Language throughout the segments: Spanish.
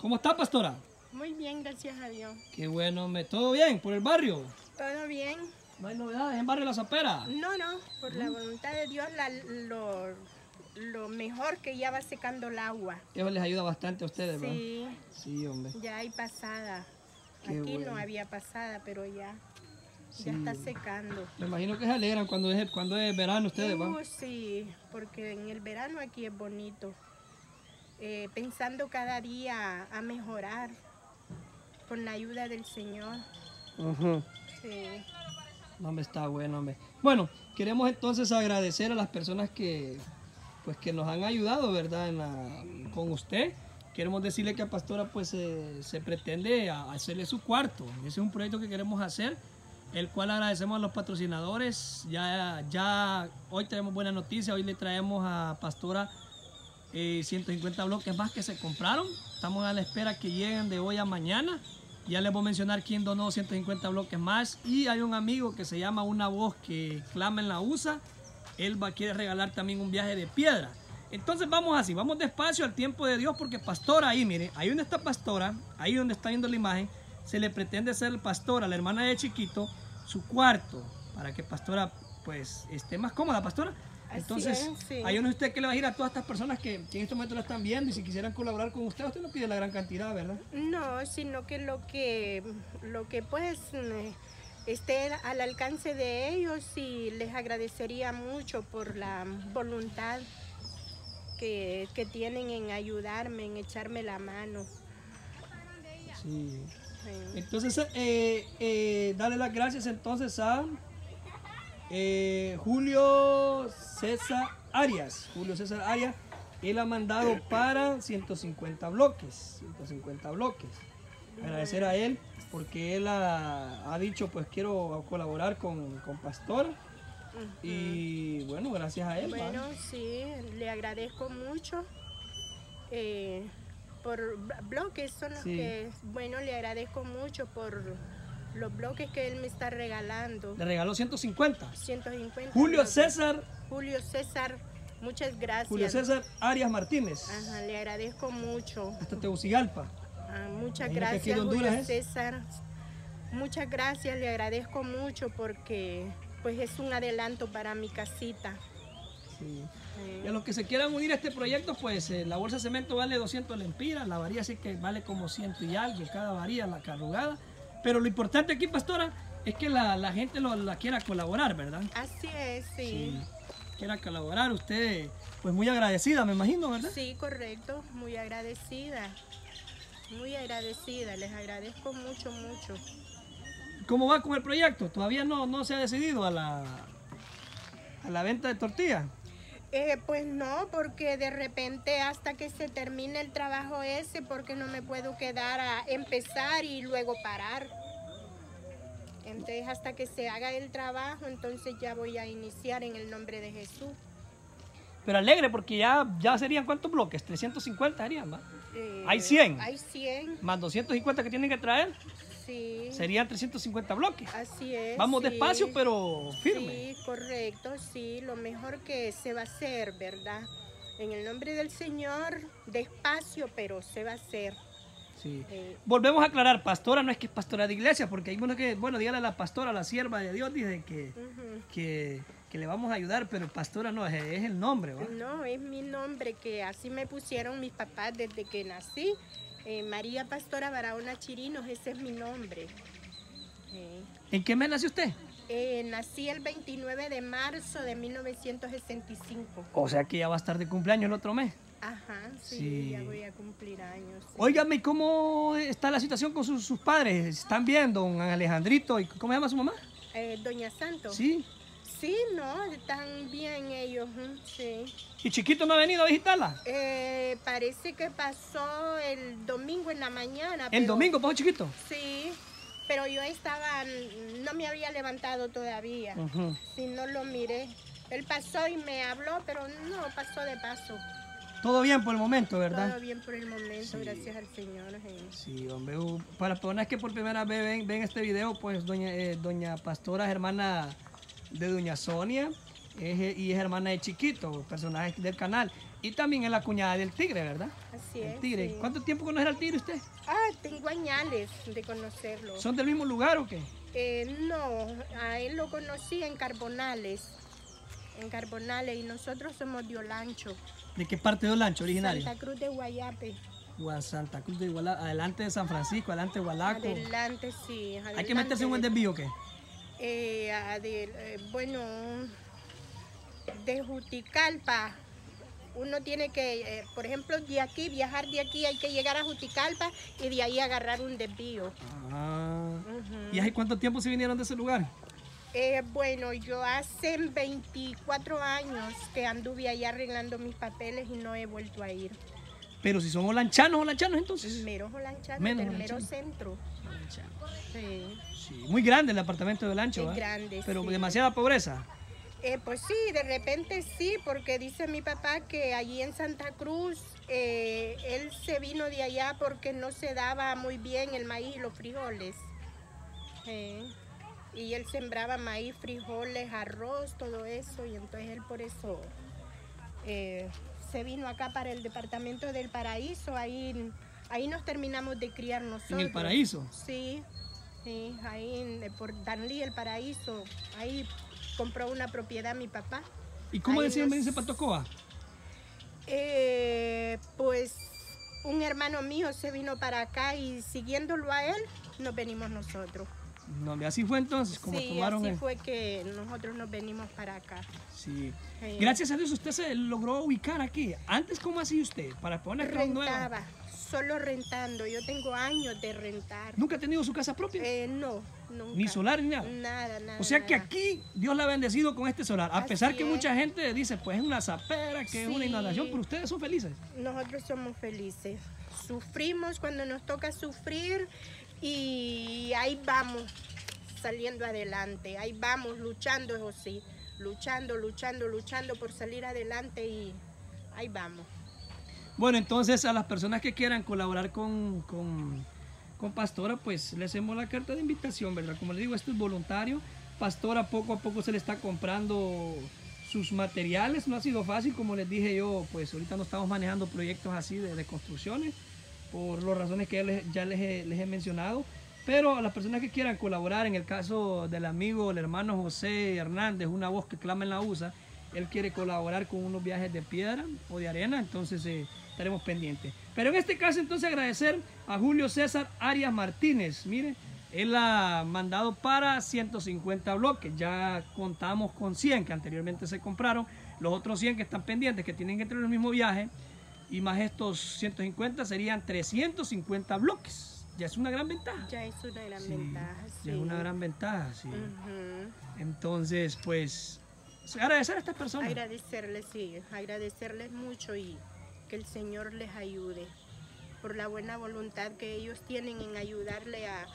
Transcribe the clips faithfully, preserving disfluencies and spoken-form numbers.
¿Cómo está, pastora? Muy bien, gracias a Dios. Qué bueno, me ¿todo bien por el barrio? ¿Todo bien? ¿No hay novedades en Barrio La Zapera? No, no, por la voluntad de Dios, la- lo, lo mejor que ya va secando el agua. Eso les ayuda bastante a ustedes, ¿verdad? Sí, Sí, hombre. ya hay pasada. Qué Aquí bueno. no había pasada, pero ya, Sí. ya está secando. Me imagino que se alegran cuando es, cuando es verano ustedes, ¿va? Uh, sí, porque en el verano aquí es bonito. Eh, pensando cada día a mejorar con la ayuda del Señor. Ujú. Sí. No, hombre, está bueno, hombre. Bueno, queremos entonces agradecer a las personas que, pues, que nos han ayudado, ¿verdad? En la- con usted. Queremos decirle que a Pastora pues eh, se pretende a- hacerle su cuarto. Ese es un proyecto que queremos hacer, el cual agradecemos a los patrocinadores. Ya, ya hoy tenemos buena noticia, hoy le traemos a Pastora eh, ciento cincuenta bloques más que se compraron. Estamos a la espera que lleguen de hoy a mañana. Ya les voy a mencionar quién donó ciento cincuenta bloques más. Y hay un amigo que se llama Una Voz que clama en la U S A. Él va a quiere regalar también un viaje de piedra. Entonces vamos así, vamos despacio al tiempo de Dios, porque Pastora ahí, mire, ahí donde está Pastora, ahí donde está viendo la imagen, se le pretende hacer el Pastora, la hermana de Chiquito, su cuarto, para que Pastora pues esté más cómoda, Pastora. Así Entonces, es, sí. hay uno de usted que le va a ir a todas estas personas que, que en este momento lo están viendo, y si quisieran colaborar con usted, usted no pide la gran cantidad, ¿verdad? No, sino que lo que, lo que pues eh, esté al alcance de ellos, y les agradecería mucho por la voluntad que, que tienen en ayudarme, en echarme la mano. Sí. Eh, Entonces, eh, eh, darle las gracias entonces a eh, Julio César Arias. Julio César Arias, él ha mandado para ciento cincuenta bloques. ciento cincuenta bloques. Agradecer a él porque él ha, ha dicho, pues quiero colaborar con, con Pastor. Y bueno, gracias a él. Bueno, ¿vale? sí, le agradezco mucho. eh, por bl- bloques son los Sí. que, bueno, le agradezco mucho por los bloques que él me está regalando. Le regaló ciento cincuenta. ciento cincuenta Julio bloques. César, Julio César, muchas gracias. Julio César Arias Martínez. Ajá, le agradezco mucho. Hasta Tegucigalpa. Ah, muchas Imagino que aquí gracias, de Honduras Julio es. César. Muchas gracias, le agradezco mucho porque pues es un adelanto para mi casita. Sí. Eh, Y a los que se quieran unir a este proyecto, pues eh, la bolsa de cemento vale doscientos lempiras, la varilla sí que vale como ciento y algo, cada varilla, la carrugada. Pero lo importante aquí, Pastora, es que la, la gente lo, la quiera colaborar, ¿verdad? Así es, sí. Quiera colaborar, usted, pues muy agradecida, me imagino, ¿verdad? Sí, correcto, muy agradecida. Muy agradecida, les agradezco mucho, mucho. ¿Cómo va con el proyecto? Todavía no, no se ha decidido a la, a la venta de tortillas. Eh, pues no, porque de repente hasta que se termine el trabajo ese, porque no me puedo quedar a empezar y luego parar. Entonces hasta que se haga el trabajo, entonces ya voy a iniciar en el nombre de Jesús. Pero alegre porque ya, ya serían ¿cuántos bloques? trescientos cincuenta serían, ¿va? Eh, Hay cien. Hay cien, Más doscientos cincuenta que tienen que traer, sí. serían trescientos cincuenta bloques. Así es. Vamos sí. despacio, pero firme. Sí, correcto, sí, lo mejor que se va a hacer, ¿verdad? En el nombre del Señor, despacio, pero se va a hacer. Sí. Eh, Volvemos a aclarar, pastora no es que es pastora de iglesia, porque hay uno que, bueno, dígale a la pastora, a la sierva de Dios, dice que, ujú. que, que le vamos a ayudar, pero pastora no, es, es el nombre, ¿va? No, es mi nombre, que así me pusieron mis papás desde que nací. Eh, María Pastora Barahona Chirinos, ese es mi nombre. Eh, ¿En qué mes nació usted? eh, nací el veintinueve de marzo de mil novecientos sesenta y cinco. O sea que ya va a estar de cumpleaños el otro mes. Ajá, sí, Sí. ya voy a cumplir años. sí. Óigame, ¿cómo está la situación con sus, sus padres? ¿Están bien, don Alejandrito? ¿Y cómo se llama su mamá? Eh, Doña Santos. Sí. Sí, no, están bien ellos, ujú, sí. ¿Y Chiquito no ha venido a visitarla? Eh, parece que pasó el domingo en la mañana. ¿El pero- domingo pasó Chiquito? Sí, pero yo estaba, no me había levantado todavía. Ujú. Si no lo miré. Él pasó y me habló, pero no, pasó de paso. Todo bien por el momento, ¿verdad? Todo bien por el momento, Sí. gracias al Señor. eh. Sí, hombre, uh, para las personas que por primera vez ven, ven este video, pues doña, eh, doña Pastora es hermana de doña Sonia es- y es hermana de Chiquito, personajes del canal. Y también es la cuñada del tigre, ¿verdad? Así El es. tigre. Sí. ¿Cuánto tiempo conoce al tigre usted? Ah, tengo añales de conocerlo. ¿Son del mismo lugar o qué? Eh, no, a él lo conocí en Carbonales. En Carbonales, y nosotros somos de Olancho. ¿De qué parte de Olancho originario? Santa Cruz de Guayape. Gua- Santa Cruz de Iguala, adelante de San Francisco, adelante de Gualaco. Adelante, sí. ¿Hay que adelante meterse en un de- desvío o qué? eh, adel- eh, bueno, de Juticalpa. Uno tiene que, eh, por ejemplo, de aquí, viajar de aquí, hay que llegar a Juticalpa y de ahí agarrar un desvío. Ah. Ujú. ¿Y hace cuánto tiempo se vinieron de ese lugar? Eh, bueno, yo hace veinticuatro años que anduve allá arreglando mis papeles y no he vuelto a ir. Pero si son olanchanos, olanchanos entonces. Mero Olanchano, Menos del mero Olanchano. centro. Sí, Sí, muy grande el apartamento de Olancho, es ¿eh? grande, Pero sí. demasiada pobreza. Eh, pues sí, de repente sí, porque dice mi papá que allí en Santa Cruz eh, él se vino de allá porque no se daba muy bien el maíz y los frijoles. Eh, y él sembraba maíz, frijoles, arroz, todo eso, y entonces él por eso eh, se vino acá para el departamento del Paraíso. Ahí, ahí nos terminamos de criar nosotros. ¿En el Paraíso? Sí, sí, ahí en- por Danlí, el Paraíso. Ahí compró una propiedad mi papá. ¿Y cómo Ahí deciden nos- venirse para Tocoa? Eh, pues un hermano mío se vino para acá y siguiéndolo a él, nos venimos nosotros. No, así fue entonces, como Sí, tomaron así el- fue que nosotros nos venimos para acá. Sí. Sí. Gracias a Dios usted se logró ubicar aquí. Antes, ¿cómo hacía usted? Para poner casa nueva. Rentaba, solo rentando. Yo tengo años de rentar. ¿Nunca ha tenido su casa propia? Eh, no, nunca. Ni solar ni nada. Nada, nada. O sea que nada. aquí Dios la ha bendecido con este solar. A Así pesar que es. mucha gente dice, pues es una zapera, que es una Sí. inhalación, pero ustedes son felices. Nosotros somos felices. Sufrimos cuando nos toca sufrir y ahí vamos saliendo adelante. Ahí vamos luchando, eso sí. Luchando, luchando, luchando por salir adelante y ahí vamos. Bueno, entonces a las personas que quieran colaborar con, con, con Pastora, pues le hacemos la carta de invitación, ¿verdad? Como les digo, esto es voluntario. Pastora poco a poco se le está comprando sus materiales. No ha sido fácil, como les dije yo, pues ahorita no estamos manejando proyectos así de, de construcciones, por las razones que ya les, ya les he, les he mencionado. Pero a las personas que quieran colaborar, en el caso del amigo, el hermano José Hernández, una voz que clama en la U S A, él quiere colaborar con unos viajes de piedra o de arena, entonces eh, estaremos pendientes. Pero en este caso entonces agradecer a Julio César Arias Martínez, mire, él ha mandado para ciento cincuenta bloques, ya contamos con cien que anteriormente se compraron, los otros cien que están pendientes, que tienen que entrar en el mismo viaje, y más estos ciento cincuenta serían trescientos cincuenta bloques. Ya es una gran ventaja. Ya es una gran Sí, ventaja. ya Sí. es una gran ventaja, sí. Ujú. Entonces, pues, agradecer a estas personas. Agradecerles, sí, agradecerles mucho y que el Señor les ayude por la buena voluntad que ellos tienen en ayudarle a,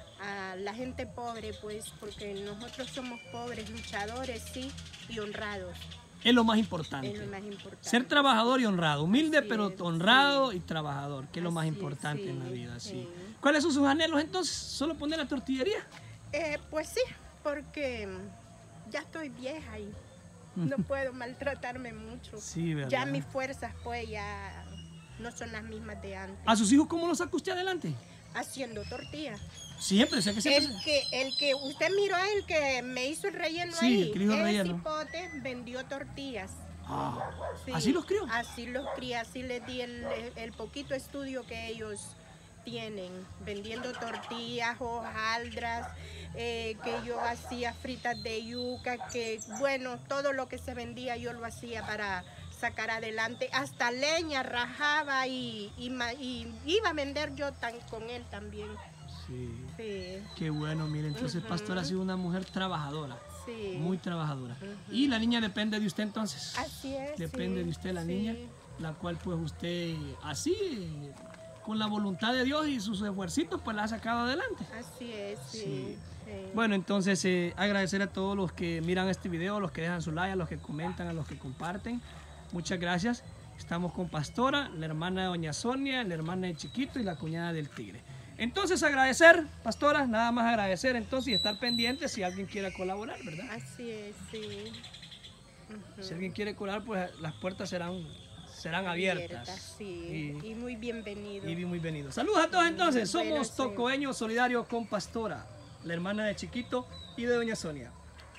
a la gente pobre, pues, porque nosotros somos pobres, luchadores, sí, y honrados, Es lo más importante. es lo más importante. Ser trabajador y honrado. Humilde, Así pero es, honrado y trabajador, que es lo más Así es, importante sí, en la vida. Sí. sí. ¿Cuáles son sus anhelos entonces? ¿Solo poner la tortillería? Eh, pues sí, porque ya estoy vieja y no puedo maltratarme mucho. Sí, ¿verdad? Ya mis fuerzas, pues, ya no son las mismas de antes. ¿A sus hijos cómo los saca usted adelante? Haciendo tortillas. Siempre, o sea que siempre. El que, el que usted miró, el que me hizo el relleno Sí, ahí, el que le hizo el ese relleno. hipote vendió tortillas. Ah, Sí, ¿así los crió? Así los crié, así les di el, el poquito estudio que ellos tienen, vendiendo tortillas, hojaldras, eh, que yo hacía fritas de yuca, que bueno, todo lo que se vendía yo lo hacía para sacar adelante, hasta leña rajaba y, y, ma- y iba a vender yo tan, con él también. Sí. Sí, Qué bueno, mire, entonces Ujú. Pastora ha sido una mujer trabajadora, sí. muy trabajadora. Ujú. Y la niña depende de usted entonces. Así es. Depende sí, de usted la sí. niña, la cual pues usted así, con la voluntad de Dios y sus esfuercitos, pues la ha sacado adelante. Así es, sí. Sí. sí. Bueno, entonces eh, agradecer a todos los que miran este video, a los que dejan su like, a los que comentan, a los que comparten. Muchas gracias. Estamos con Pastora, la hermana de Doña Sonia, la hermana de Chiquito y la cuñada del Tigre. Entonces agradecer, Pastora, nada más agradecer entonces y estar pendiente si alguien quiera colaborar, ¿verdad? Así es, sí. Ujú. Si alguien quiere colaborar, pues las puertas serán serán abiertas. Sí, y, y muy bienvenido. Y muy bienvenido. Saludos a todos entonces. Bueno, Somos sí. Tocoeños Solidarios con Pastora, la hermana de Chiquito y de Doña Sonia.